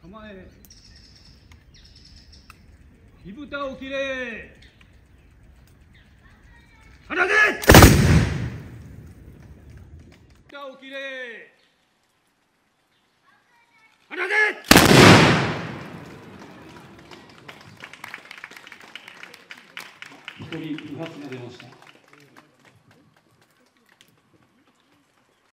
構え。火蓋を切れ。放て。蓋を切れ。放て。 一人不発が出ました。